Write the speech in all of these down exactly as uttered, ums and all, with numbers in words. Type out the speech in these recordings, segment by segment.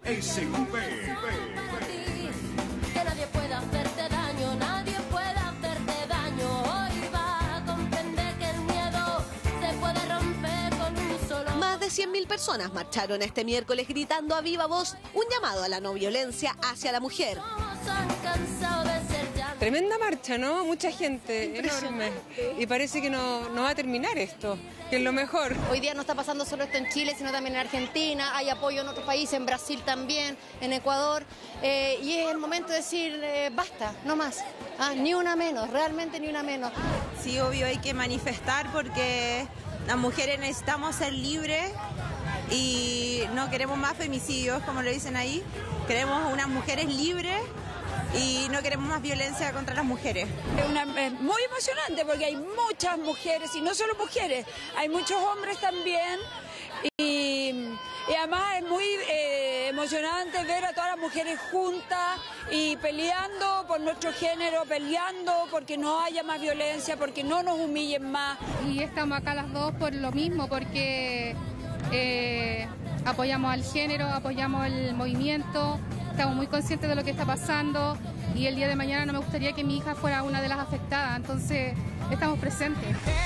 S U V. Que nadie pueda hacerte daño, nadie puede hacerte daño. Hoy va a comprender que el miedo se puede romper con un solo... Más de cien mil personas marcharon este miércoles gritando a viva voz un llamado a la no violencia hacia la mujer. Tremenda marcha, ¿no? Mucha gente, enorme. Y parece que no, no va a terminar esto, que es lo mejor. Hoy día no está pasando solo esto en Chile, sino también en Argentina. Hay apoyo en otros países, en Brasil también, en Ecuador. Eh, y es el momento de decir, eh, basta, no más. Ah, ni una menos, realmente ni una menos. Sí, obvio, hay que manifestar porque las mujeres necesitamos ser libres y no queremos más femicidios, como lo dicen ahí. Queremos unas mujeres libres y no queremos más violencia contra las mujeres. Es, una, es muy emocionante porque hay muchas mujeres, y no solo mujeres, hay muchos hombres también, y, y además es muy eh, emocionante ver a todas las mujeres juntas y peleando por nuestro género, peleando porque no haya más violencia, porque no nos humillen más. Y estamos acá las dos por lo mismo, porque eh, apoyamos al género, apoyamos el movimiento. Estamos muy conscientes de lo que está pasando y el día de mañana no me gustaría que mi hija fuera una de las afectadas, entonces estamos presentes.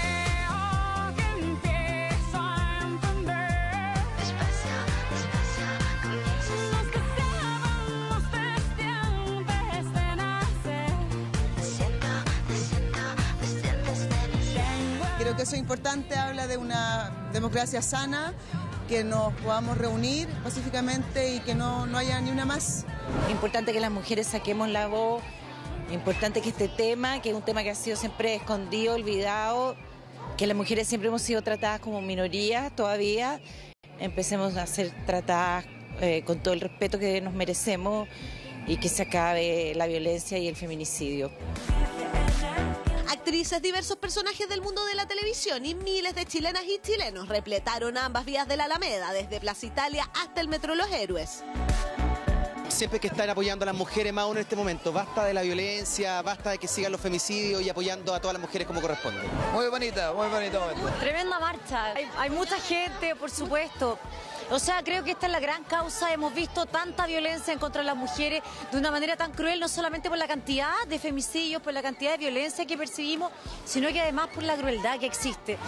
Creo que eso es importante, habla de una democracia sana, que nos podamos reunir pacíficamente y que no, no haya ni una más. Importante que las mujeres saquemos la voz, importante que este tema, que es un tema que ha sido siempre escondido, olvidado, que las mujeres siempre hemos sido tratadas como minorías todavía, empecemos a ser tratadas eh, con todo el respeto que nos merecemos y que se acabe la violencia y el feminicidio. Actrices, diversos personajes del mundo de la televisión y miles de chilenas y chilenos repletaron ambas vías de la Alameda, desde Plaza Italia hasta el Metro Los Héroes. Siempre hay que estar apoyando a las mujeres más aún en este momento. Basta de la violencia, basta de que sigan los femicidios y apoyando a todas las mujeres como corresponde. Muy bonita, muy bonito. Tremenda marcha. Hay, hay mucha gente, por supuesto. O sea, creo que esta es la gran causa. Hemos visto tanta violencia en contra de las mujeres de una manera tan cruel, no solamente por la cantidad de femicidios, por la cantidad de violencia que percibimos, sino que además por la crueldad que existe.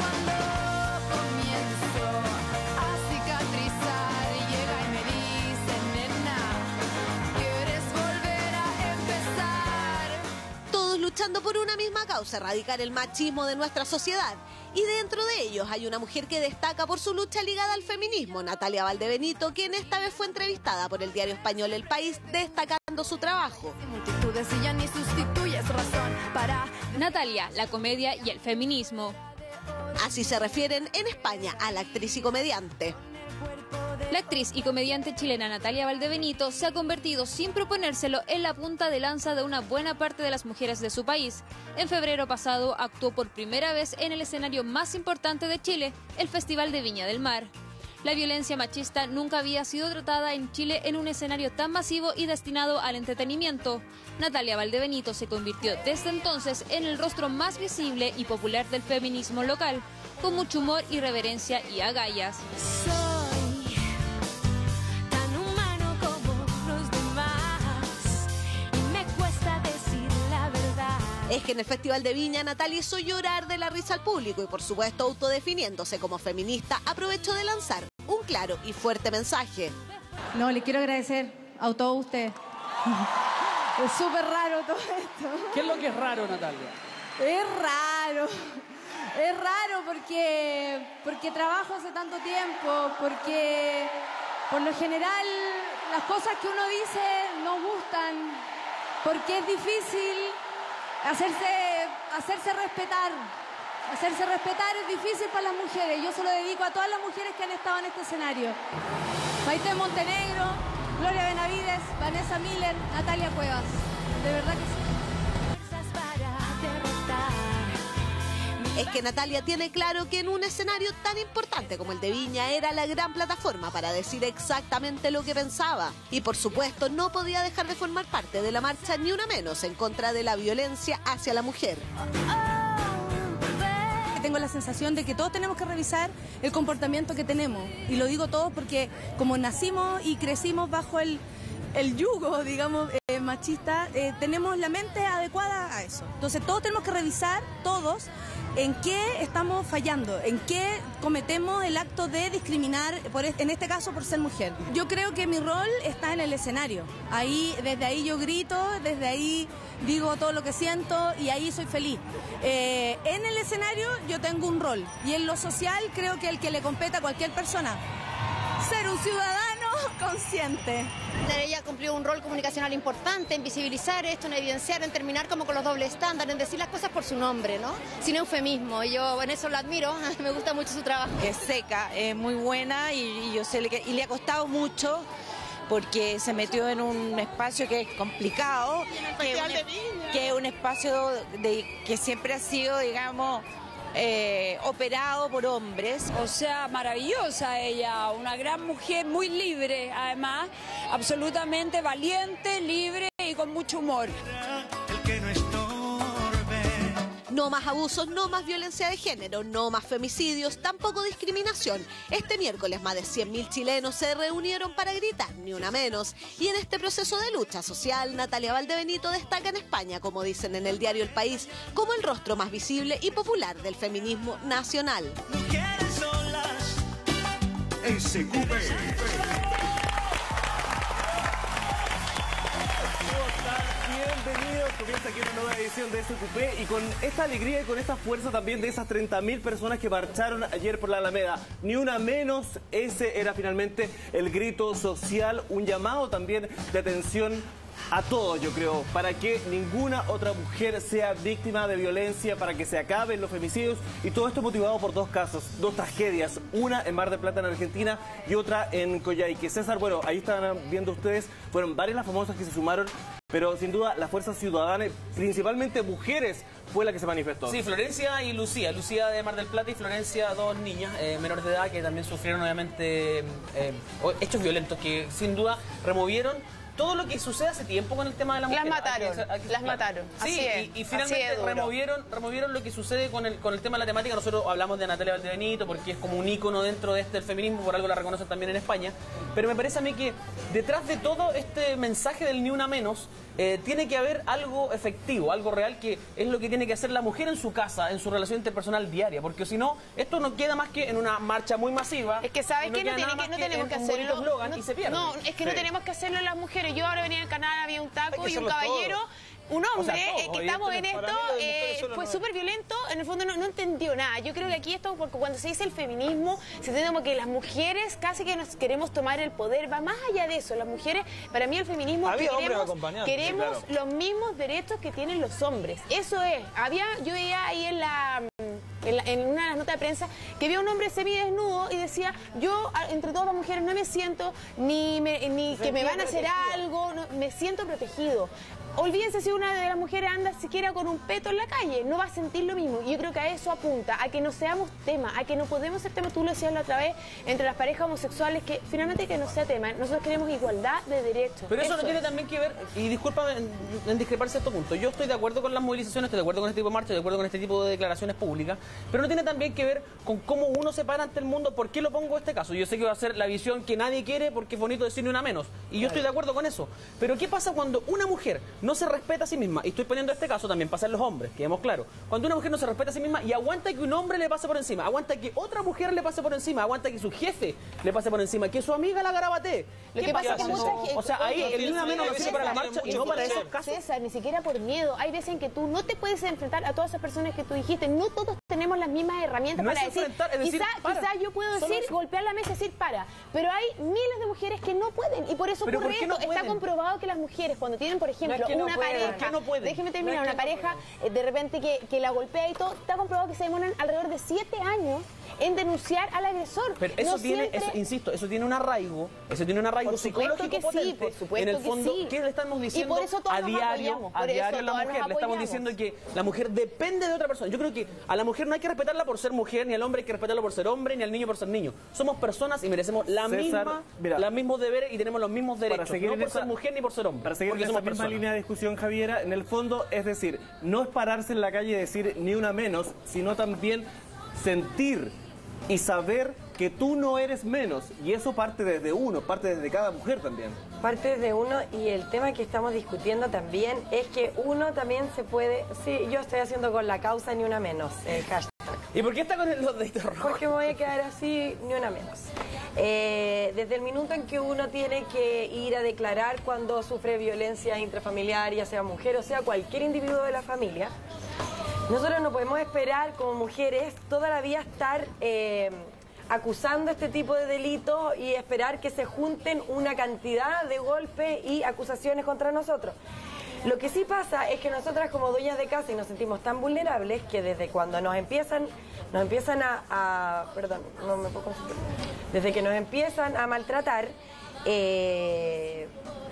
Luchando por una misma causa, erradicar el machismo de nuestra sociedad. Y dentro de ellos hay una mujer que destaca por su lucha ligada al feminismo, Natalia Valdebenito, quien esta vez fue entrevistada por el diario español El País, destacando su trabajo. Natalia, la comedia y el feminismo. Así se refieren en España a la actriz y comediante. La actriz y comediante chilena Natalia Valdebenito se ha convertido, sin proponérselo, en la punta de lanza de una buena parte de las mujeres de su país. En febrero pasado actuó por primera vez en el escenario más importante de Chile, el Festival de Viña del Mar. La violencia machista nunca había sido tratada en Chile en un escenario tan masivo y destinado al entretenimiento. Natalia Valdebenito se convirtió desde entonces en el rostro más visible y popular del feminismo local, con mucho humor, irreverencia y agallas. Es que en el Festival de Viña, Natalia hizo llorar de la risa al público y, por supuesto, autodefiniéndose como feminista, aprovechó de lanzar un claro y fuerte mensaje. No, le quiero agradecer a todos ustedes. Es súper raro todo esto. ¿Qué es lo que es raro, Natalia? Es raro. Es raro porque, porque trabajo hace tanto tiempo, porque por lo general las cosas que uno dice no gustan, porque es difícil... Hacerse, hacerse respetar, hacerse respetar es difícil para las mujeres. Yo se lo dedico a todas las mujeres que han estado en este escenario. Maite Montenegro, Gloria Benavides, Vanessa Miller, Natalia Cuevas. De verdad que sí. Es que Natalia tiene claro que en un escenario tan importante como el de Viña era la gran plataforma para decir exactamente lo que pensaba. Y por supuesto no podía dejar de formar parte de la marcha ni una menos en contra de la violencia hacia la mujer. tengo la sensación de que todos tenemos que revisar el comportamiento que tenemos. Y lo digo todos porque como nacimos y crecimos bajo el, el yugo, digamos, eh, machista, eh, tenemos la mente adecuada a eso. Entonces todos tenemos que revisar, todos, en qué estamos fallando, en qué cometemos el acto de discriminar, por, en este caso por ser mujer. Yo creo que mi rol está en el escenario. Ahí, desde ahí yo grito, desde ahí digo todo lo que siento y ahí soy feliz. Eh, en el escenario yo tengo un rol y en lo social creo que el que le compete a cualquier persona. Ser un ciudadano consciente. Ella cumplió un rol comunicacional importante en visibilizar esto, en evidenciar, en terminar como con los dobles estándares, en decir las cosas por su nombre, ¿no? Sin eufemismo. Y yo en eso la admiro, me gusta mucho su trabajo. Es seca, es muy buena y, y yo sé que y le ha costado mucho porque se metió en un espacio que es complicado, que es un, que es un espacio de, que siempre ha sido, digamos, Eh, operado por hombres. O sea, maravillosa ella, una gran mujer, muy libre, además, absolutamente valiente, libre y con mucho humor. El que no estorbe. No más abusos, no más violencia de género, no más femicidios, tampoco discriminación. Este miércoles más de cien mil chilenos se reunieron para gritar ni una menos. Y en este proceso de lucha social, Natalia Valdebenito destaca en España, como dicen en el diario El País, como el rostro más visible y popular del feminismo nacional. Mujeres solas, S Q P. Bienvenidos, comienza aquí una nueva edición de S Q P y con esta alegría y con esta fuerza también de esas treinta mil personas que marcharon ayer por la Alameda. Ni una menos, ese era finalmente el grito social, un llamado también de atención a todos, yo creo, para que ninguna otra mujer sea víctima de violencia, para que se acaben los femicidios, y todo esto motivado por dos casos, dos tragedias, una en Mar del Plata en Argentina y otra en Coyhaique. César, bueno, ahí están viendo ustedes, fueron varias las famosas que se sumaron, pero sin duda la fuerza ciudadana, principalmente mujeres, fue la que se manifestó. Sí, Florencia y Lucía. Lucía de Mar del Plata y Florencia, dos niñas eh, menores de edad que también sufrieron obviamente eh, hechos violentos que sin duda removieron todo lo que sucede hace tiempo con el tema de la mujer. Las mataron, aquí, aquí, las mataron. Sí, así es, y, y finalmente removieron, removieron lo que sucede con el, con el tema de la temática. Nosotros hablamos de Natalia Valdebenito porque es como un ícono dentro de este del feminismo, por algo la reconocen también en España. Pero me parece a mí que detrás de todo este mensaje del ni una menos, eh, tiene que haber algo efectivo, algo real, que es lo que tiene que hacer la mujer en su casa, en su relación interpersonal diaria. Porque si no, esto no queda más que en una marcha muy masiva. Es que sabes no que no, tiene que, no tenemos que hacerlo. No, y se pierde. No, es que sí. no tenemos que hacerlo las mujeres. Yo ahora venía en el canal, había un taco y un caballero. Todo. Un hombre, o sea, eh, que estamos en esto, eh, fue súper violento, en el fondo no, no entendió nada. Yo creo que aquí esto, porque cuando se dice el feminismo, se entiende como que las mujeres casi que nos queremos tomar el poder, va más allá de eso. Las mujeres, para mí el feminismo, había queremos, sí, queremos claro. los mismos derechos que tienen los hombres. Eso es. Había, yo veía ahí en la... En, la, en una de las notas de prensa, que había un hombre semidesnudo y decía, yo entre todas las mujeres no me siento ni, me, ni que me van a hacer algo, no, me siento protegido. Olvídense si una de las mujeres anda siquiera con un peto en la calle, no va a sentir lo mismo. Y yo creo que a eso apunta, a que no seamos tema, a que no podemos ser tema, tú lo decías la otra vez, entre las parejas homosexuales, que finalmente que no sea tema. Nosotros queremos igualdad de derechos. Pero eso, eso no tiene es. también que ver, y discúlpame en, en discrepar cierto punto, yo estoy de acuerdo con las movilizaciones, estoy de acuerdo con este tipo de marchas, estoy de acuerdo con este tipo de declaraciones públicas, pero no tiene también que ver con cómo uno se para ante el mundo. ¿Por qué lo pongo en este caso? Yo sé que va a ser la visión que nadie quiere porque es bonito decir ni una menos, y yo estoy de acuerdo con eso, pero ¿qué pasa cuando una mujer no se respeta a sí misma? Y estoy poniendo este caso también pasa en los hombres, quedemos claros. Cuando una mujer no se respeta a sí misma y aguanta que un hombre le pase por encima, aguanta que otra mujer le pase por encima, aguanta que su jefe le pase por encima, que su amiga la garabatee. Lo que pasa es que mucha gente... O sea, ahí el ni una menos no sirve para la marcha y no para esos casos. César, ni siquiera por miedo. Hay veces en que tú no te puedes enfrentar a todas esas personas que tú dijiste. No todos tenemos las mismas herramientas no para es decir, es decir, quizá, quizá yo puedo decir, golpear la mesa y decir para, pero hay miles de mujeres que no pueden y por eso ¿Pero ocurre por qué no esto. pueden? Está comprobado que las mujeres cuando tienen, por ejemplo, no es que no una pueden, pareja, ¿por qué no pueden? déjeme terminar, no es una pareja eh, de repente que, que la golpea y todo, está comprobado que se demoran alrededor de siete años en denunciar al agresor. Pero eso no tiene, siempre... eso, insisto, eso tiene un arraigo, eso tiene un arraigo Por supuesto psicológico que potente. sí, por supuesto en el fondo, que sí. ¿qué le estamos diciendo Y por eso todos a nos diario, apoyamos, a por diario eso a la todos mujer? nos Le estamos apoyamos. diciendo que la mujer depende de otra persona. Yo creo que a la mujer no hay que respetarla por ser mujer, ni al hombre hay que respetarlo por ser hombre, ni al niño por ser niño. Somos personas y merecemos la César, misma, mira, los mismos deberes y tenemos los mismos derechos. Seguir no en por esa, ser mujer ni por ser hombre. Para seguir en esa misma personas. línea de discusión, Javiera, en el fondo, es decir, no es pararse en la calle y decir ni una menos, sino también sentir y saber que tú no eres menos. Y eso parte desde uno, parte desde cada mujer también. Parte desde uno, y el tema que estamos discutiendo también es que uno también se puede... Sí, yo estoy haciendo con la causa ni una menos, el hashtag. ¿Y por qué está con los deditos rojos? Porque me voy a quedar así, ni una menos. Eh, desde el minuto en que uno tiene que ir a declarar cuando sufre violencia intrafamiliar, ya sea mujer o sea cualquier individuo de la familia, nosotros no podemos esperar como mujeres toda la vida estar eh, acusando este tipo de delitos y esperar que se junten una cantidad de golpes y acusaciones contra nosotros. Lo que sí pasa es que nosotras como dueñas de casa y nos sentimos tan vulnerables que desde cuando nos empiezan, nos empiezan a, a perdón, no me puedo concentrar, desde que nos empiezan a maltratar, eh,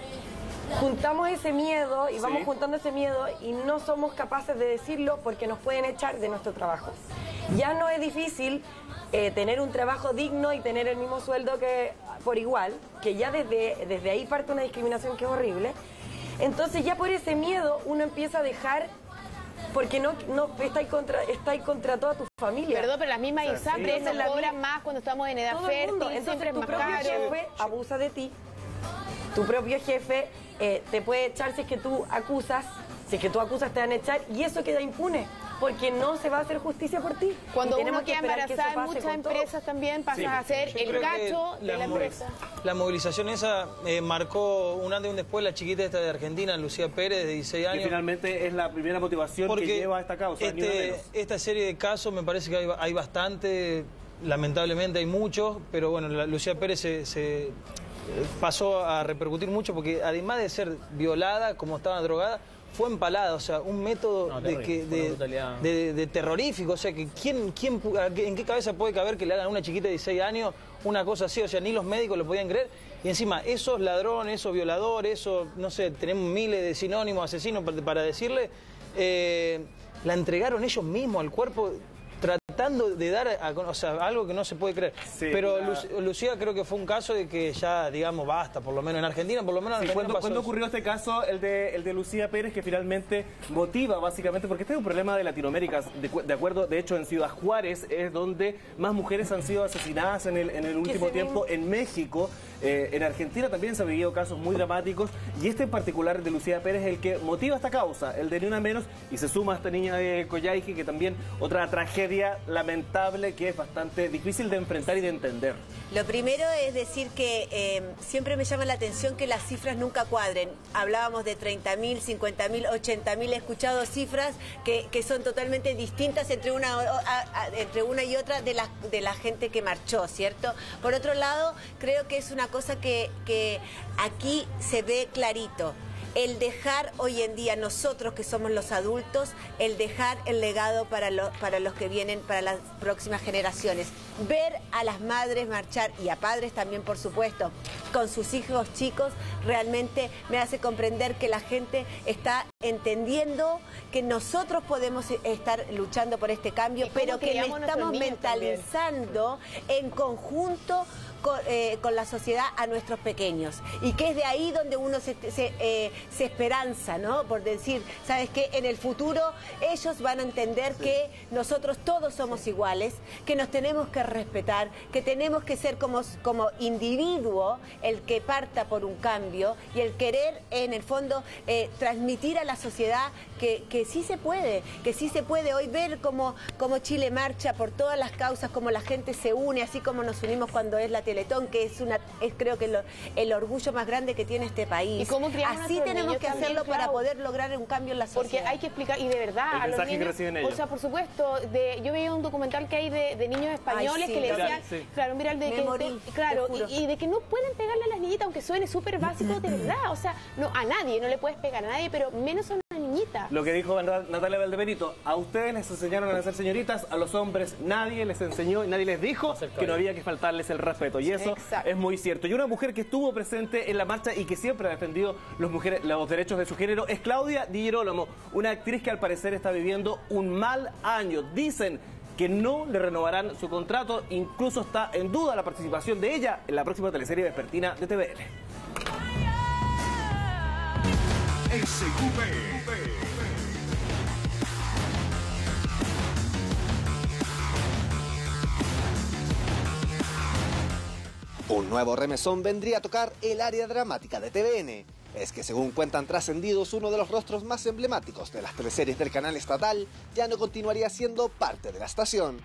juntamos ese miedo y vamos Sí. juntando ese miedo y no somos capaces de decirlo porque nos pueden echar de nuestro trabajo. Ya no es difícil eh, tener un trabajo digno y tener el mismo sueldo que por igual, que ya desde, desde ahí parte una discriminación que es horrible. Entonces ya por ese miedo uno empieza a dejar, porque no, no está, ahí contra, está ahí contra toda tu familia. Perdón, pero las mismas O sea, ISAPRES sí. nos la cobran mi- más cuando estamos en edad todo el fértil, mundo. siempre Entonces es tu más propio caro. jefe abusa de ti, tu propio jefe eh, te puede echar si es que tú acusas, si es que tú acusas te van a echar y eso queda impune, porque no se va a hacer justicia por ti. Cuando Y uno tenemos que queda esperar que eso embarazada en pase muchas con todo. empresas también pasas Sí. a ser Yo el creo que gacho de la mo- empresa. La movilización esa eh, marcó un antes y un después. La chiquita esta de Argentina, Lucía Pérez, de dieciséis Y años. finalmente es la primera motivación Porque que lleva a esta causa, ni una este, menos. esta serie de casos me parece que hay, hay bastante, lamentablemente hay muchos, pero bueno, la, Lucía Pérez se, se, eh, pasó a repercutir mucho porque además de ser violada, como estaba drogada, fue empalada, o sea, un método No, de, terrible, que, fue una de, brutalidad. de- de terrorífico, o sea, que quién, quién, pu- a qué- en qué cabeza puede caber que le hagan a una chiquita de dieciséis años una cosa así, o sea, ni los médicos lo podían creer, y encima, esos ladrones, esos violadores, esos, no sé, tenemos miles de sinónimos, asesinos para, para decirle, eh, la entregaron ellos mismos al cuerpo, tratando de dar a, o sea, algo que no se puede creer. Sí, Pero la- Lu- Lucía creo que fue un caso de que ya, digamos, basta, por lo menos en Argentina, por lo menos en Sí, Argentina ¿cuándo, pasó cuándo eso. ocurrió este caso, el de, el de Lucía Pérez, que finalmente motiva básicamente, porque este es un problema de Latinoamérica, de, cu- de acuerdo, de hecho en Ciudad Juárez es donde más mujeres han sido asesinadas en el, en el último se tiempo, en México, eh, en Argentina también se han vivido casos muy dramáticos, y este en particular de Lucía Pérez es el que motiva esta causa, el de Ni Una Menos, y se suma a esta niña de Coyhaique, que también otra tragedia lamentable que es bastante difícil de enfrentar y de entender. Lo primero es decir que eh, siempre me llama la atención que las cifras nunca cuadren. Hablábamos de treinta mil, cincuenta mil, ochenta mil, he escuchado cifras que, que son totalmente distintas entre una, a- a- entre una y otra de la, de la gente que marchó, ¿cierto? Por otro lado, creo que es una cosa que, que aquí se ve clarito. El dejar hoy en día, nosotros que somos los adultos, el dejar el legado para, lo- para los que vienen, para las próximas generaciones. Ver a las madres marchar, y a padres también, por supuesto, con sus hijos chicos, realmente me hace comprender que la gente está entendiendo que nosotros podemos estar luchando por este cambio, Y cómo pero que le criamos nuestros estamos niños también. mentalizando en conjunto con, eh, con la sociedad a nuestros pequeños, y que es de ahí donde uno se, se, eh, se esperanza, ¿no? Por decir, ¿sabes qué? En el futuro ellos van a entender que nosotros todos somos iguales, que nos tenemos que respetar, que tenemos que ser como, como individuo el que parta por un cambio, y el querer, en el fondo, eh, transmitir a la sociedad que, que sí se puede, que sí se puede. Hoy ver cómo, cómo Chile marcha por todas las causas, cómo la gente se une, así como nos unimos cuando es la Teletón, que es una es creo que lo- el orgullo más grande que tiene este país. ¿Y cómo criamos a Así nuestros tenemos niños que también, hacerlo para Clau? poder lograr un cambio en la sociedad. Porque hay que explicar, y de verdad, El a los mensaje que niños, reciben o ellos. sea, por supuesto, de, yo veía un documental que hay de, de niños españoles sí, que le viral, decían, sí. claro, mira, de Me que, morí, de- claro, te juro. y, y de que no pueden pegarle a las niñitas, aunque suene súper básico, de verdad, o sea, no a nadie, no le puedes pegar a nadie, pero menos a una niñita. Lo que dijo Natalia Valdebenito, a ustedes les enseñaron a ser señoritas, a los hombres nadie les enseñó y nadie les dijo que no había que faltarles el respeto. Y eso Exacto. es muy cierto. Y una mujer que estuvo presente en la marcha y que siempre ha defendido los, mujeres, los derechos de su género es Claudia Di Girolamo, una actriz que al parecer está viviendo un mal año. Dicen que no le renovarán su contrato, incluso está en duda la participación de ella en la próxima teleserie vespertina de T V N. S Q P Un nuevo remesón vendría a tocar el área dramática de T V N. Es que según cuentan trascendidos, uno de los rostros más emblemáticos de las teleseries del canal estatal ya no continuaría siendo parte de la estación.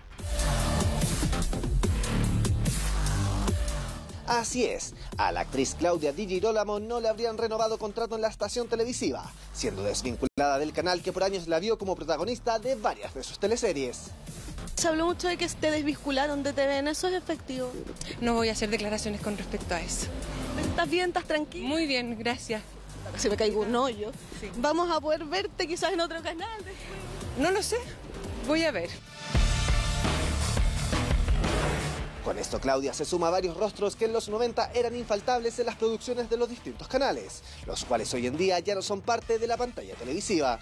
Así es, a la actriz Claudia Di Girolamo no le habrían renovado contrato en la estación televisiva, siendo desvinculada del canal que por años la vio como protagonista de varias de sus teleseries. Se habló mucho de que te desvincularon de T V N, ¿eso es efectivo? No voy a hacer declaraciones con respecto a eso. ¿Estás bien? ¿Estás tranquila? Muy bien, gracias. Si me caigo un hoyo. Sí. ¿Vamos a poder verte quizás en otro canal después? No lo sé, voy a ver. Con esto Claudia se suma a varios rostros que en los noventa eran infaltables en las producciones de los distintos canales, los cuales hoy en día ya no son parte de la pantalla televisiva.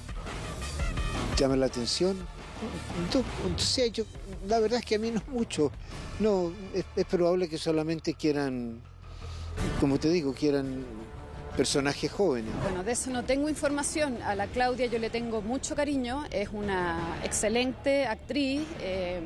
Llama la atención. Entonces, yo, la verdad es que a mí no mucho. No, es, es probable que solamente quieran, como te digo, quieran personajes jóvenes. Bueno, de eso no tengo información. A la Claudia yo le tengo mucho cariño. Es una excelente actriz. Eh,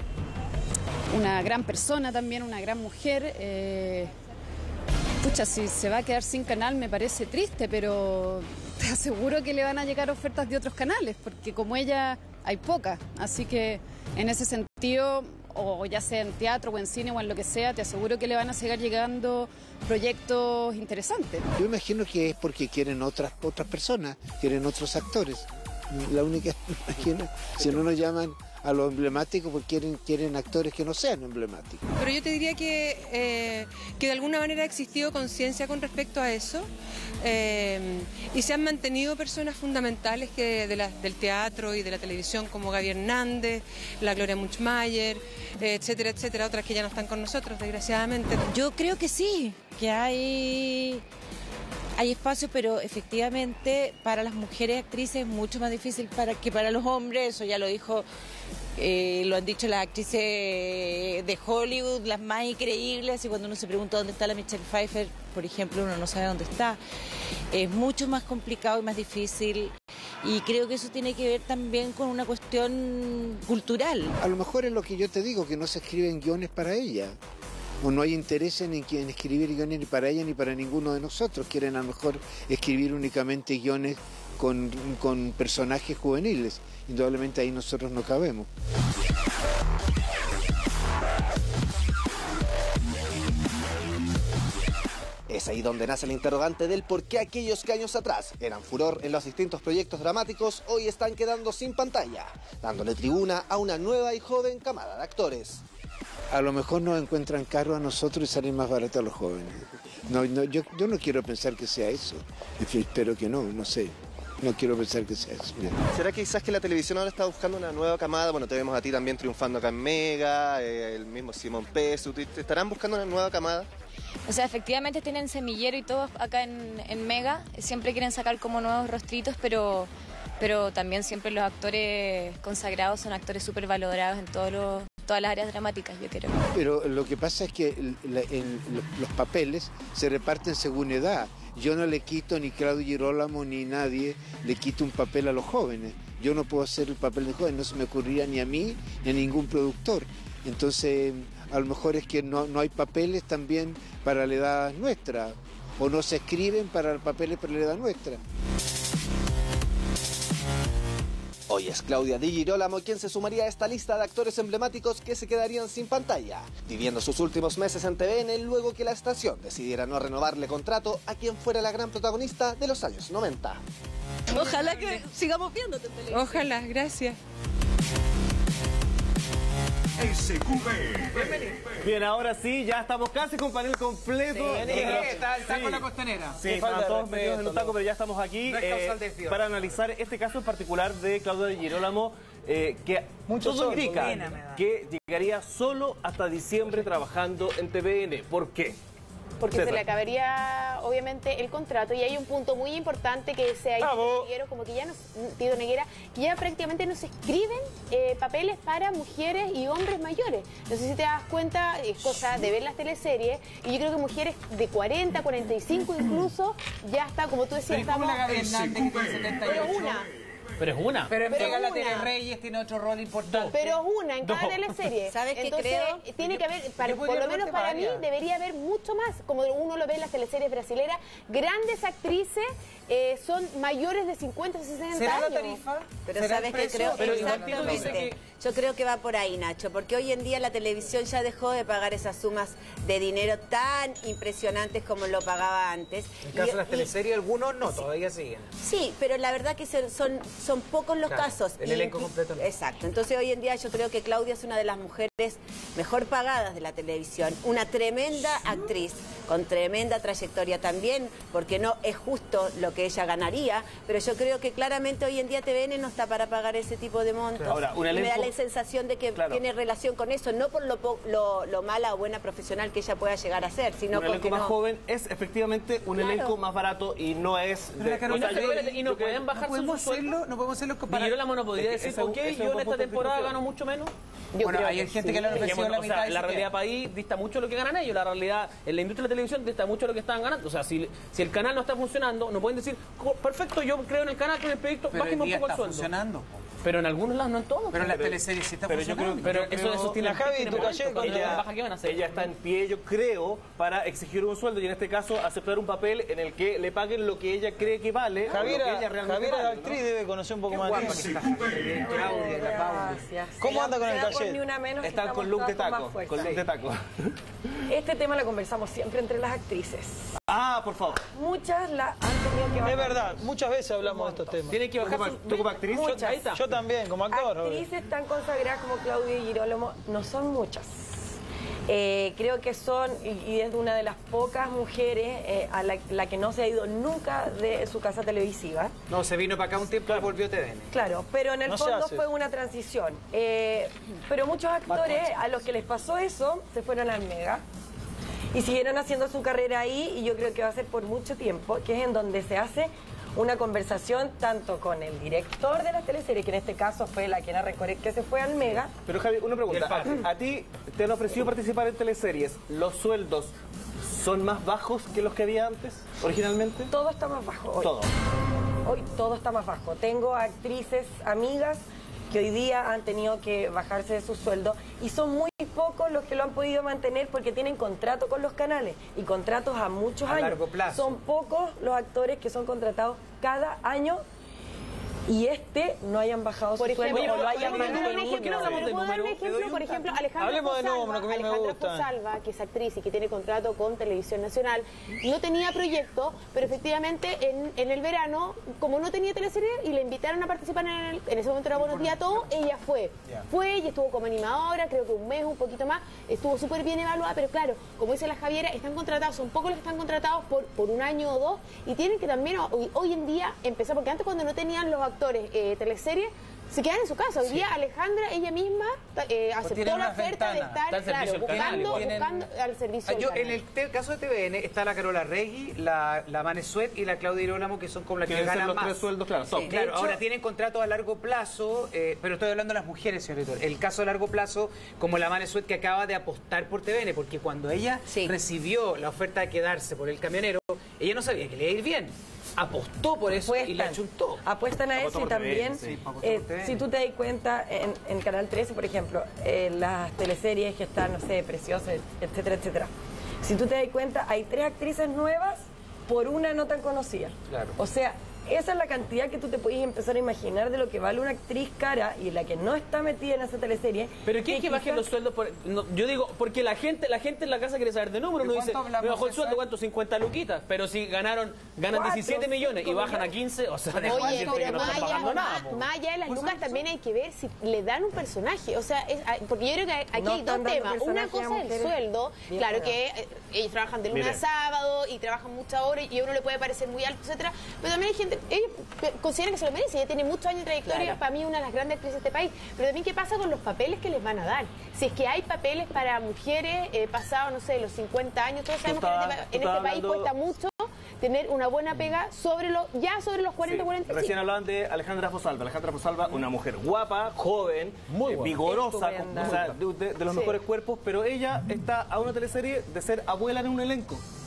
Una gran persona también, una gran mujer. Eh, pucha, si se va a quedar sin canal me parece triste, pero te aseguro que le van a llegar ofertas de otros canales, porque como ella hay pocas. Así que en ese sentido, o ya sea en teatro o en cine o en lo que sea, te aseguro que le van a seguir llegando proyectos interesantes. Yo imagino que es porque quieren otras, otras personas, quieren otros actores. La única, imagino, si no nos llaman a lo emblemático porque quieren, quieren actores que no sean emblemáticos. Pero yo te diría que, eh, que de alguna manera ha existido conciencia con respecto a eso eh, y se han mantenido personas fundamentales que de la, del teatro y de la televisión como Gaby Hernández, la Gloria Muchmayer, eh, etcétera, etcétera, otras que ya no están con nosotros, desgraciadamente. Yo creo que sí, que hay... Hay espacio, pero efectivamente para las mujeres actrices es mucho más difícil para, que para los hombres, eso ya lo dijo, eh, lo han dicho las actrices de Hollywood, las más increíbles, y cuando uno se pregunta dónde está la Michelle Pfeiffer, por ejemplo, uno no sabe dónde está. Es mucho más complicado y más difícil, y creo que eso tiene que ver también con una cuestión cultural. A lo mejor es lo que yo te digo, que no se escriben guiones para ella. O no hay interés en, en escribir guiones ni para ella ni para ninguno de nosotros. Quieren a lo mejor escribir únicamente guiones con, con personajes juveniles. Indudablemente ahí nosotros no cabemos. Es ahí donde nace el interrogante del por qué aquellos que años atrás eran furor en los distintos proyectos dramáticos hoy están quedando sin pantalla, dándole tribuna a una nueva y joven camada de actores. A lo mejor nos encuentran caros a nosotros y salen más baratos a los jóvenes. No, no, yo, yo no quiero pensar que sea eso. En fin, espero que no, no sé. No quiero pensar que sea eso. Bien. ¿Será que quizás que la televisión ahora está buscando una nueva camada? Bueno, te vemos a ti también triunfando acá en Mega, eh, el mismo Simón Pesu. ¿Estarán buscando una nueva camada? O sea, efectivamente tienen semillero y todo acá en, en Mega. Siempre quieren sacar como nuevos rostritos, pero, pero también siempre los actores consagrados son actores súper valorados en todos los... todas las áreas dramáticas, yo creo. Pero lo que pasa es que el, el, el, los papeles se reparten según edad. Yo no le quito ni Claudia Girolamo ni nadie, le quito un papel a los jóvenes. Yo no puedo hacer el papel de joven, no se me ocurría ni a mí ni a ningún productor. Entonces, a lo mejor es que no, no hay papeles también para la edad nuestra, o no se escriben para papeles para la edad nuestra. Hoy es Claudia Di Girolamo quien se sumaría a esta lista de actores emblemáticos que se quedarían sin pantalla, viviendo sus últimos meses en T V N luego que la estación decidiera no renovarle contrato a quien fuera la gran protagonista de los años noventa. Ojalá que sigamos viéndote en televisión. Ojalá, gracias. S Q B. Bien, ahora sí, ya estamos casi con panel completo. Sí, ¿qué? Está el taco en la costanera. Sí, están todos metidos en un taco, pero ya estamos aquí no eh, para analizar este caso en particular de Claudia Di Girolamo, eh, que Mucho todo sol, indica que llegaría solo hasta diciembre trabajando en T V N. ¿Por qué? Porque César. se le acabaría, obviamente, el contrato. Y hay un punto muy importante que se ha dicho Neguero, como que ya no, Tito Neguera, que ya prácticamente no se escriben eh, papeles para mujeres y hombres mayores. No sé si te das cuenta, es cosa de ver las teleseries, y yo creo que mujeres de cuarenta, cuarenta y cinco incluso, ya está, como tú decías, Pero ¿cómo estamos... la Gaby Hernández, que tiene setenta y ocho? Pero una... Pero es una. Pero en Pero Mega la una. Tele Reyes tiene otro rol importante. Pero es una en cada No. teleserie. ¿Sabes qué Entonces, creo? tiene que haber, para- yo por podría lo menos hablarte para mí, varias. debería haber mucho más. Como uno lo ve en las teleseries brasileras, grandes actrices eh, son mayores de cincuenta, sesenta ¿Será años. la tarifa? Pero ¿Será sabes el que precio? creo Pero igual Tito dice exactamente. que- Yo creo que va por ahí, Nacho, porque hoy en día la televisión ya dejó de pagar esas sumas de dinero tan impresionantes como lo pagaba antes. En el caso Y- de las y- teleseries, algunos no, todavía siguen. Sí, pero la verdad que son, son, son pocos los Claro, casos. el Y- elenco completo no. Exacto. Entonces hoy en día yo creo que Claudia es una de las mujeres mejor pagadas de la televisión. Una tremenda actriz, con tremenda trayectoria también, porque no es justo lo que ella ganaría, pero yo creo que claramente hoy en día T V N no está para pagar ese tipo de montos. Ahora, un Y me da elenco- la sensación de que Claro. tiene relación con eso, no por lo, po- lo, lo mala o buena profesional que ella pueda llegar a ser, sino un porque elenco más no... joven es efectivamente un Claro. elenco más barato y no es... Pero la Carolina o sea, yo- Fernández, y no yo que- pueden bajar No podemos su sueldo. hacerlo, no podemos hacerlo Di para... Girolamo no podría Es que decir, ese es un- ok, ese es un yo en buen esta punto de temporada discusión. gano mucho menos. Bueno, creo hay que gente sí. que le han Es que, ofrecido bueno, la o mitad sea, y la se realidad queda. país dista mucho de lo que ganan ellos, la realidad en la industria de la televisión dista mucho de lo que están ganando. O sea, si, si el canal no está funcionando, no pueden decir, "Co- perfecto, yo creo en el canal, creo en el proyecto, Pero bájeme hoy un día poco el está sueldo". funcionando. Pero en algunos lados, no en todos. Pero en las teleseries sí está Pero yo creo funcionando. Pero yo eso, creo- eso tiene La Javi, tiene tu momento, caché, cuando ella- llegan baja, ¿qué van a hacer? Ella está en pie, yo creo, para exigir un sueldo y en este caso aceptar un papel en el que le paguen lo que ella cree que vale. Javiera, lo que ella realmente Javiera, la vale, ¿no? actriz, debe conocer un poco más de eso. Claudia, la Paula. Gracias. ¿Cómo Será- anda con el será por cachet? ni una menos que Están estamos con look de todas más taco, fuertes. con look de taco. Este tema lo conversamos siempre entre las actrices. Ah, por favor. Muchas la han tenido que bajar. Es verdad, muchas veces hablamos de estos temas. Tiene que bajar ¿Tú como- su- tú como actriz? Muchas. Ahí está. Yo también, como actor. obvio. Actrices tan consagradas como Claudia Girolamo no son muchas. Eh, creo que son, y, y es una de las pocas mujeres eh, a la, la que no se ha ido nunca de su casa televisiva. No, se vino para acá un tiempo y volvió a T V N. Claro, pero en el No se fondo hace. fue una transición. Eh, pero muchos actores a los que les pasó eso se fueron al Mega y siguieron haciendo su carrera ahí, y yo creo que va a ser por mucho tiempo, que es en donde se hace una conversación tanto con el director de la teleserie, que en este caso fue la Kena Recorre, que se fue al Mega. Pero Javi, una pregunta. ¿A, a ti te han ofrecido participar en teleseries? ¿Los sueldos son más bajos que los que había antes, originalmente? Todo está más bajo hoy. Todo. Hoy todo está más bajo. Tengo actrices, amigas, que hoy día han tenido que bajarse de su sueldo, y son muy pocos los que lo han podido mantener porque tienen contrato con los canales y contratos a muchos A años. largo plazo. Son pocos los actores que son contratados cada año y este no hayan bajado Por su sueldo ejemplo, o lo hayan ¿puedo dar un mantenido. ejemplo? hablamos de ¿Puedo dar un números? ejemplo? Por ejemplo, Alejandra Hablemos de Fosalva, números, que a mí me Alejandra gustan. Fosalva, que es actriz y que tiene contrato con Televisión Nacional, no tenía proyecto, pero efectivamente en, en el verano, como no tenía teleserie y le invitaron a participar en, el- en ese momento era Buenos Días a Todos, ella fue. Fue y estuvo como animadora, creo que un mes, un poquito más, estuvo súper bien evaluada, pero claro, como dice la Javiera, están contratados, son pocos los que están contratados por, por un año o dos, y tienen que también hoy, hoy en día empezar, porque antes cuando no tenían los actores eh, teleseries, se quedan en su casa. Hoy día Alejandra, ella misma, eh, aceptó tienen la unas oferta de ventanas. estar, Está al servicio claro, del canal, buscando, igual. buscando al servicio Ah, del yo, canal. en el te- caso de T V N está la Carola Regui, la, la Mane Suet y la Claudia Girolamo, que son como las Que que deben ser ganan los más. tres sueldos, claro, top. Sí, De claro, hecho- ahora tienen contratos a largo plazo, eh, pero estoy hablando de las mujeres, señor editor. El caso a largo plazo, como la Mane Suet, que acaba de apostar por T V N, porque cuando ella Sí. recibió la oferta de quedarse por el camionero, ella no sabía que le iba a ir bien. Apostó por eso y le Apuestan. achuntó. Apuestan a eso, y también, sí, apostó eh, por T V N. si tú te das cuenta, en, en Canal trece, por ejemplo, eh, las teleseries que están, no sé, Preciosas, etcétera, etcétera. Si tú te das cuenta, hay tres actrices nuevas por una no tan conocida. Claro. O sea, esa es la cantidad que tú te puedes empezar a imaginar de lo que vale una actriz cara y la que no está metida en esa teleserie. Pero ¿quién que bajen quizás- los sueldos? Por, no, yo digo, porque la gente la gente en la casa quiere saber de números. ¿De Uno dice, cuánto hablamos, me bajó el César? sueldo, ¿cuánto? cincuenta luquitas. Pero si ganaron ganan Cuatro, diecisiete millones y cinco bajan a millones. quince, o sea, de Oye, gente que pero no más están allá, pagando nada. más, po. más allá de las lucas también hay que ver si le dan un personaje. O sea, es- hay- porque yo creo que aquí No hay dos están dando temas. Una personaje a cosa es el mujeres sueldo. bien Claro pagadas. que eh, ellos trabajan de lunes Mire. a sábado y trabajan muchas horas y a uno le puede parecer muy alto, etcétera. Pero también hay gente, ellos pe- consideran que se lo merece. Ella tiene muchos años de trayectoria, Claro. para mí una de las grandes actrices de este país. Pero también qué pasa con los papeles que les van a dar. Si es que hay papeles para mujeres eh, pasados, no sé, los cincuenta años, todos sabemos que en estabas- este, tú en este estabas país hablando- cuesta mucho tener una buena pega sobre los, ya sobre los cuarenta, Sí, cuarenta y cinco. Recién hablaban de Alejandra Fosalva. Alejandra Fosalva, una mujer guapa, joven, Muy eh, guapa. vigorosa, Estupenda. con- o sea, de, de- de los Sí. mejores cuerpos, pero ella está a una teleserie de ser abuela en un elenco.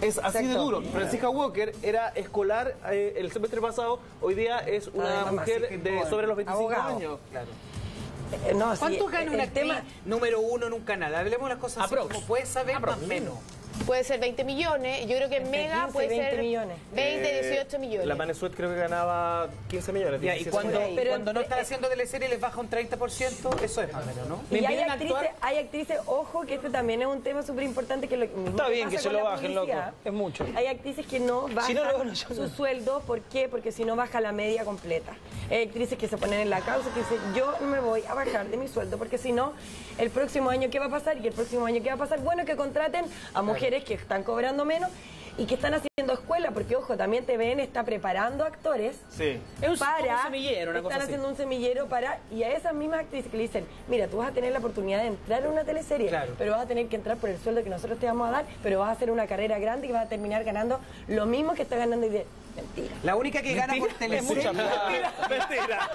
Es así Exacto. de duro. Francisca Walker era escolar eh, el semestre pasado, hoy día es una Además, mujer sí, de sobre los veinticinco abogado. años. Claro. Eh, no, ¿Cuánto sí, gana el una actriz tema- número uno en un canal? Hablemos las cosas así Aprox. como puedes saber Aprox. más o menos. Puede ser veinte millones, yo creo que en Entre Mega quince, puede veinte ser millones. veinte, Eh, dieciocho millones. La Manesuet creo que ganaba quince millones. Ya, y diecisiete cuando, millones. Pero cuando no entre- están haciendo teleserie les baja un treinta por ciento, eso es más o menos, ¿no? Y hay vienen a actrices, actuar? hay actrices, ojo, que este también es un tema súper importante. Que lo mismo Está bien que pasa se con lo la bajen, loco. publicidad. Es mucho. Hay actrices que no bajan Si no lo van, yo no. su sueldo. ¿Por qué? Porque si no baja la media completa. Hay actrices que se ponen en la causa que dicen, yo me voy a bajar de mi sueldo porque si no, el próximo año ¿qué va a pasar? Y el próximo año ¿qué va a pasar? Bueno, que contraten a mujeres que están cobrando menos y que están haciendo escuela, porque ojo, también T V N está preparando actores Sí. Es un, para, un semillero, una cosa están así. haciendo un semillero para, y a esas mismas actrices que le dicen, mira, tú vas a tener la oportunidad de entrar en una teleserie, Claro. pero vas a tener que entrar por el sueldo que nosotros te vamos a dar, pero vas a hacer una carrera grande y vas a terminar ganando lo mismo que está ganando. Y de, mentira. La única que gana por Es teleserie. mucha plata. Mentira.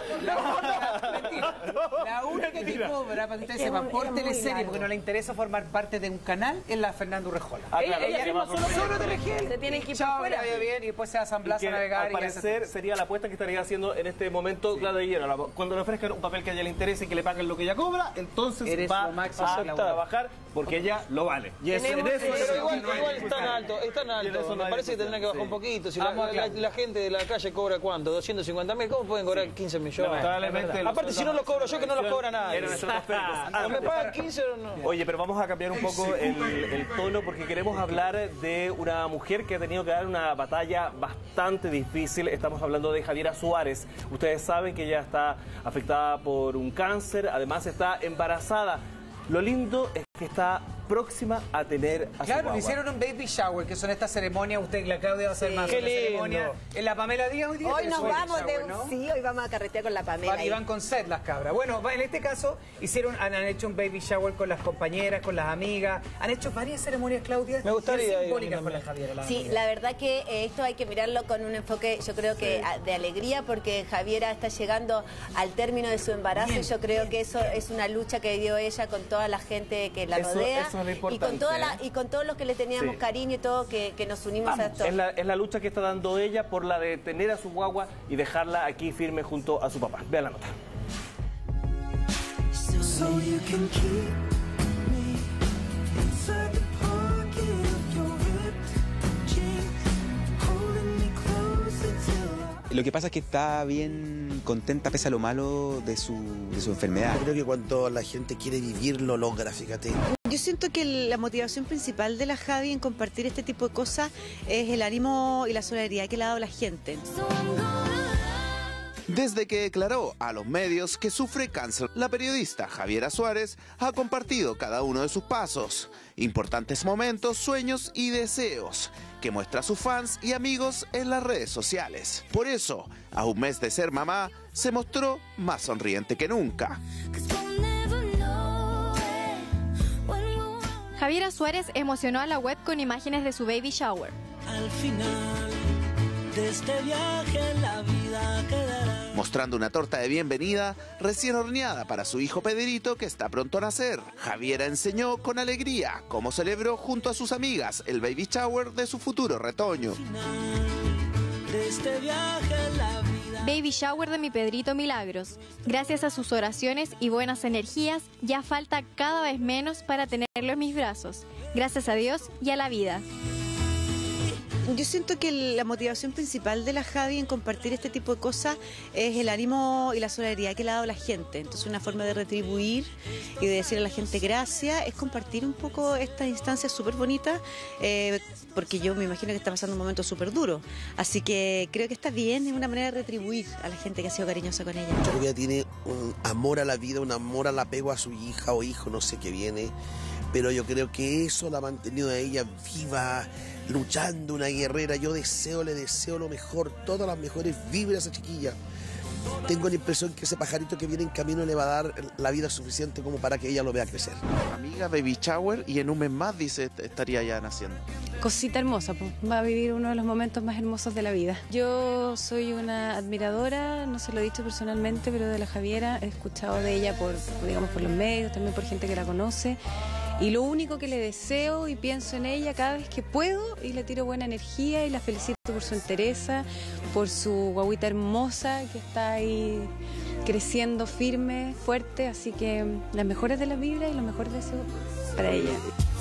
La, mentira. La única que Mentira. cobra, para que ustedes Es que sepan, es por muy teleserie, largo. porque no le interesa formar parte de un canal, es la Fernanda Urrejola. Ah, claro, ella que firma más solo por solo proyecto. Telegel. Se tienen que ir Chao, por que le fuera. vaya bien, y después se va a San Y Blas que, a navegar. al y hace- parecer sería la apuesta que estaría haciendo en este momento Claudia Higuera. Cuando le ofrezcan un papel que a ella le interese y que le paguen lo que ella cobra, entonces Eres va lo máximo, a Claudia. trabajar porque ella lo vale. Y eso, en Tenemos eso que- es Pero lo igual, que no hay igual es tan discusión. alto, es tan Y en eso alto. no Me hay parece que tendrá que bajar discusión, un poquito. Si Vamos la, a la- Claudia. la gente de la calle cobra cuánto, doscientos cincuenta mil, ¿cómo pueden cobrar quince millones? Lamentablemente, los Aparte, si no los cobro yo, que no los cobra nadie. Eran estratosféricos. O me pagan quince o no. Oye, pero vamos a cambiar un poco el, el tono porque queremos hablar de una mujer que ha tenido que dar una batalla bastante difícil. Estamos hablando de Javiera Suárez. Ustedes saben que ella está afectada por un cáncer, además está embarazada. Lo lindo es que está próxima a tener a su Claro, guagua. le hicieron un baby shower, que son estas ceremonias. Usted, la Claudia, va a hacer Sí. más Qué una ceremonia. lindo. En la Pamela Díaz hoy día. Hoy tiene nos su baby vamos de shower, un... ¿no? Sí, hoy vamos a carretear con la Pamela. Van, y ahí. van con set las cabras. Bueno, va- en este caso hicieron, han, han hecho un baby shower con las compañeras, con las amigas. Han hecho varias ceremonias, Claudia. Me gustaría bien ir simbólicas con también. la Javiera. la Sí, amiga. la verdad que eh, esto hay que mirarlo con un enfoque, yo creo que a- de alegría, porque Javiera está llegando al término de su embarazo y yo creo que eso es una lucha que dio ella con toda la gente que la Eso- rodea eso es lo y con importante, toda la, ¿eh? y con todos los que le teníamos Sí. cariño y todo que, que nos unimos a esto. Es la, es la lucha que está dando ella por la de tener a su guagua y dejarla aquí firme junto a su papá. Vean la nota. So you can keep me inside the pocket of your ripped jeans, holding me closer till I... Lo que pasa es que está bien contenta pese a lo malo de su, de su enfermedad. Creo que cuando la gente quiere vivir lo logra, fíjate. Yo siento que la motivación principal de la Javi en compartir este tipo de cosas es el ánimo y la solidaridad que le ha dado la gente. Desde que declaró a los medios que sufre cáncer, la periodista Javiera Suárez ha compartido cada uno de sus pasos, importantes momentos, sueños y deseos que muestra a sus fans y amigos en las redes sociales. Por eso, a un mes de ser mamá, se mostró más sonriente que nunca. Javiera Suárez emocionó a la web con imágenes de su baby shower. Al final de este viaje la vida quedará. Mostrando una torta de bienvenida recién horneada para su hijo Pedrito que está pronto a nacer. Javiera enseñó con alegría cómo celebró junto a sus amigas el baby shower de su futuro retoño. De este viaje la vida. Baby shower de mi Pedrito Milagros. Gracias a sus oraciones y buenas energías, ya falta cada vez menos para tenerlo en mis brazos. Gracias a Dios y a la vida. Yo siento que la motivación principal de la Javi en compartir este tipo de cosas es el ánimo y la solidaridad que le ha dado la gente. Entonces una forma de retribuir y de decir a la gente gracias es compartir un poco estas instancias súper bonitas, eh, porque yo me imagino que está pasando un momento súper duro. Así que creo que está bien, es una manera de retribuir a la gente que ha sido cariñosa con ella. Yo creo que ella tiene un amor a la vida, un amor al apego a su hija o hijo, no sé qué viene, pero yo creo que eso la ha mantenido a ella viva, luchando, una guerrera. Yo deseo, le deseo lo mejor, todas las mejores vibras a esa chiquilla. Tengo la impresión que ese pajarito que viene en camino le va a dar la vida suficiente como para que ella lo vea crecer. Amiga, baby shower, y en un mes más, dice, estaría ya naciendo. Cosita hermosa, pues. Va a vivir uno de los momentos más hermosos de la vida. Yo soy una admiradora, no se lo he dicho personalmente, pero de la Javiera he escuchado de ella por, digamos, por los medios, también por gente que la conoce. Y lo único que le deseo y pienso en ella cada vez que puedo y le tiro buena energía y la felicito por su entereza, por su guaguita hermosa que está ahí creciendo firme, fuerte, así que las mejores de las vibras y los mejores deseos para ella.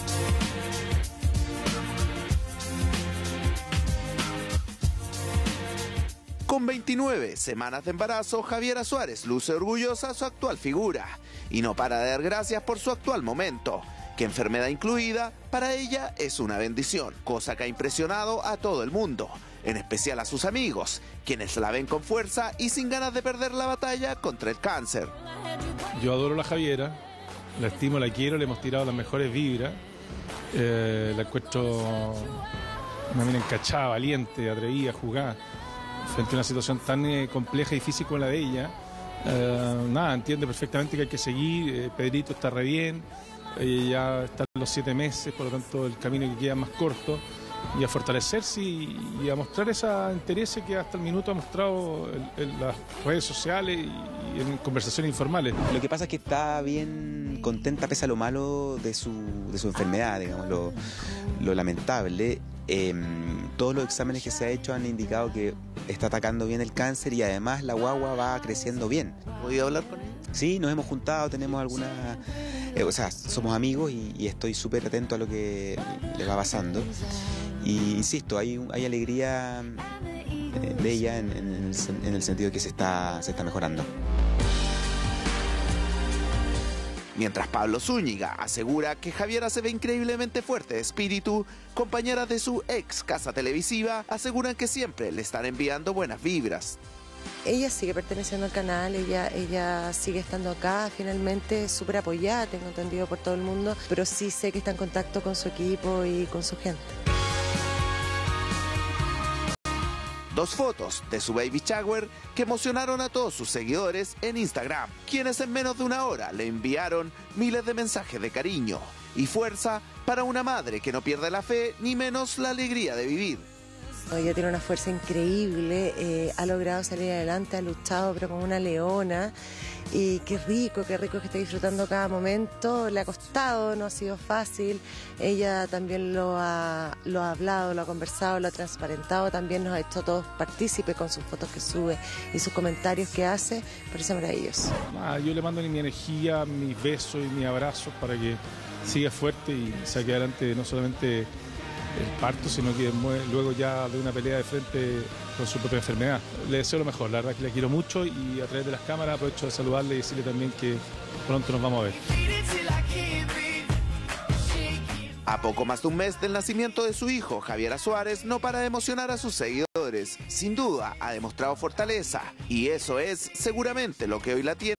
Con veintinueve semanas de embarazo, Javiera Suárez luce orgullosa su actual figura y no para de dar gracias por su actual momento, que enfermedad incluida, para ella es una bendición, cosa que ha impresionado a todo el mundo, en especial a sus amigos, quienes la ven con fuerza y sin ganas de perder la batalla contra el cáncer. Yo adoro a la Javiera, la estimo, la quiero, le hemos tirado las mejores vibras, eh, la encuentro una mina encachada, valiente, atrevida, jugada, frente a una situación tan eh, compleja y difícil como la de ella. Eh, nada, entiende perfectamente que hay que seguir, eh, Pedrito está re bien, ella ya está en los siete meses, por lo tanto el camino que queda es más corto, y a fortalecerse y, y a mostrar esa interés que hasta el minuto ha mostrado en, en las redes sociales y, y en conversaciones informales. Lo que pasa es que está bien contenta pese a lo malo de su, de su enfermedad, digamos, lo, lo lamentable. Eh, todos los exámenes que se ha hecho han indicado que está atacando bien el cáncer y además la guagua va creciendo bien. ¿Podía hablar con ella? Sí, nos hemos juntado, tenemos algunas... Eh, o sea, somos amigos y, y estoy súper atento a lo que le va pasando. Y insisto, hay, hay alegría de ella en, en, el, en el sentido de que se está, se está mejorando. Mientras Pablo Zúñiga asegura que Javiera se ve increíblemente fuerte de espíritu, compañeras de su ex casa televisiva aseguran que siempre le están enviando buenas vibras. Ella sigue perteneciendo al canal, ella, ella sigue estando acá, finalmente súper apoyada, tengo entendido, por todo el mundo, pero sí sé que está en contacto con su equipo y con su gente. Dos fotos de su baby shower que emocionaron a todos sus seguidores en Instagram, quienes en menos de una hora le enviaron miles de mensajes de cariño y fuerza para una madre que no pierde la fe ni menos la alegría de vivir. Ella tiene una fuerza increíble, eh, ha logrado salir adelante, ha luchado pero como una leona y qué rico, qué rico que esté disfrutando cada momento. Le ha costado, no ha sido fácil, ella también lo ha, lo ha hablado, lo ha conversado, lo ha transparentado, también nos ha hecho a todos partícipes con sus fotos que sube y sus comentarios que hace, parece maravilloso. Ah, yo le mando mi energía, mis besos y mis abrazos para que siga fuerte y saque adelante no solamente el parto, sino que luego ya de una pelea de frente con su propia enfermedad. Le deseo lo mejor, la verdad que la quiero mucho y a través de las cámaras aprovecho de saludarle y decirle también que pronto nos vamos a ver. A poco más de un mes del nacimiento de su hijo, Javiera Suárez no para de emocionar a sus seguidores. Sin duda, ha demostrado fortaleza y eso es seguramente lo que hoy la tiene